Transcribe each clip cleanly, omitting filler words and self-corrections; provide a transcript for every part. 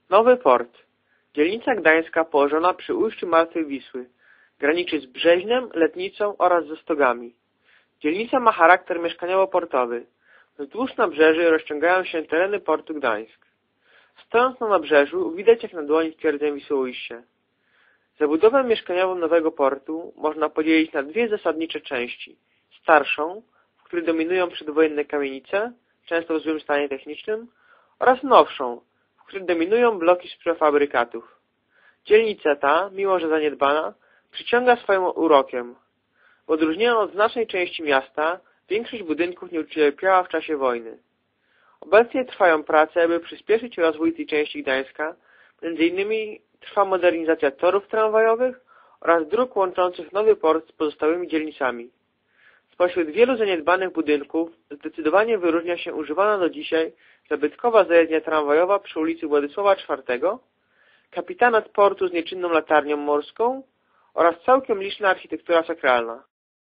Nowy Port. Dzielnica gdańska położona przy ujściu Martwej Wisły. Graniczy z Brzeźnem, Letnicą oraz ze Stogami. Dzielnica ma charakter mieszkaniowo-portowy. Wzdłuż nabrzeży rozciągają się tereny portu Gdańsk. Stojąc na nabrzeżu widać jak na dłoni twierdzę Wisłoujście. Zabudowę mieszkaniową nowego portu można podzielić na dwie zasadnicze części. Starszą, w której dominują przedwojenne kamienice, często w złym stanie technicznym, oraz nowszą, w której dominują bloki z prefabrykatów. Dzielnica ta, mimo że zaniedbana, przyciąga swoim urokiem. W odróżnieniu od znacznej części miasta, większość budynków nie ucierpiała w czasie wojny. Obecnie trwają prace, by przyspieszyć rozwój tej części Gdańska, m.in. trwa modernizacja torów tramwajowych oraz dróg łączących Nowy Port z pozostałymi dzielnicami. Spośród wielu zaniedbanych budynków zdecydowanie wyróżnia się używana do dzisiaj zabytkowa zajezdnia tramwajowa przy ulicy Władysława IV, kapitanat portu z nieczynną latarnią morską oraz całkiem liczna architektura sakralna.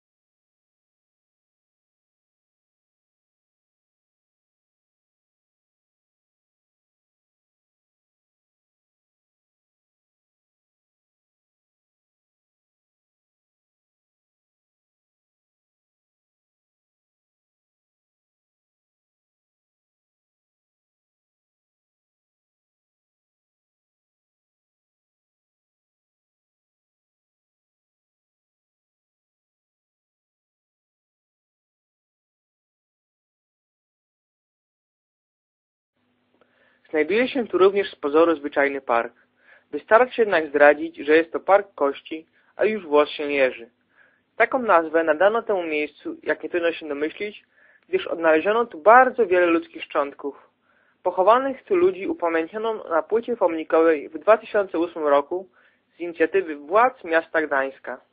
Znajduje się tu również z pozoru zwyczajny park. Wystarczy jednak zdradzić, że jest to park kości, a już włos się jeży. Taką nazwę nadano temu miejscu, jak nie trudno się domyślić, gdyż odnaleziono tu bardzo wiele ludzkich szczątków. Pochowanych tu ludzi upamiętniono na płycie pomnikowej w 2008 roku z inicjatywy władz miasta Gdańska.